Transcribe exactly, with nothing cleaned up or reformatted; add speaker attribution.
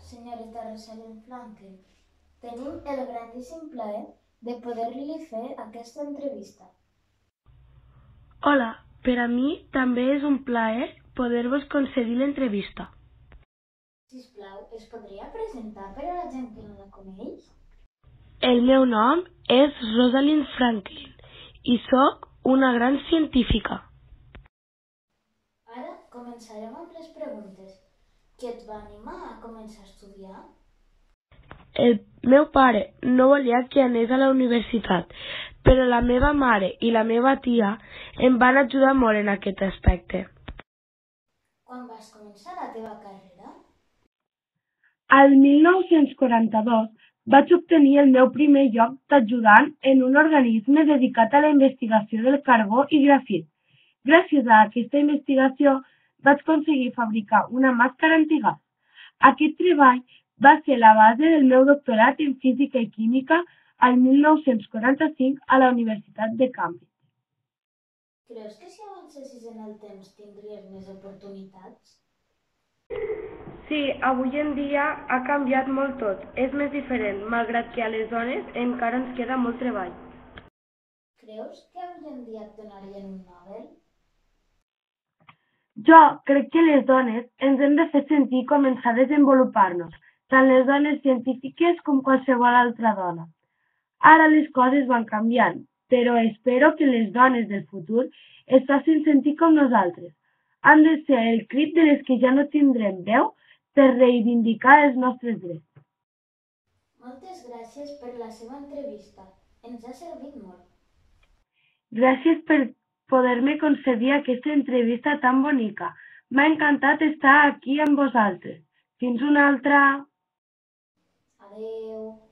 Speaker 1: senyoreta Rosalind Franklin. Tenim el grandíssim plaer de poder-li fer aquesta entrevista.
Speaker 2: Hola, per a mi també és un plaer poder-vos concedir l'entrevista.
Speaker 1: Sisplau, es podria presentar per a la gent que no la coneix?
Speaker 2: El meu nom és Rosalind Franklin i sóc una gran científica.
Speaker 1: Ara començarem amb les preguntes. Què et va animar a començar a estudiar?
Speaker 2: El meu pare no volia que anés a la universitat, però la meva mare i la meva tia em van ajudar molt en aquest aspecte.
Speaker 1: Quan vas començar la teva carrera?
Speaker 2: Al mil nou-cents quaranta-dos vaig obtenir el meu primer lloc d'ajudant en un organisme dedicat a la investigació del carbó i grafit. Gràcies a aquesta investigació vaig aconseguir fabricar una màscara antigàs. Aquest treball va ser la base del meu doctorat en física i química al mil nou-cents quaranta-cinc a la Universitat de Cambridge.
Speaker 1: Creus que si avancessis en el temps tindries més oportunitats?
Speaker 2: Sí, avui en dia ha canviat molt tot. És més diferent, malgrat que a les dones encara ens queda molt treball.
Speaker 1: Creus que avui en dia et donarien un Nobel?
Speaker 2: Jo crec que les dones ens hem de fer sentir i començar a desenvolupar-nos, tant les dones científiques com qualsevol altra dona. Ara les coses van canviant, però espero que les dones del futur es facin sentir com nosaltres. Han de ser el crit de les que ja no tindrem veu per reivindicar els nostres drets.
Speaker 1: Moltes gràcies per la seva entrevista. Ens ha servit molt.
Speaker 2: Gràcies per poder-me concedir aquesta entrevista tan bonica. M'ha encantat estar aquí amb vosaltres. Fins una altra...
Speaker 1: Adeu.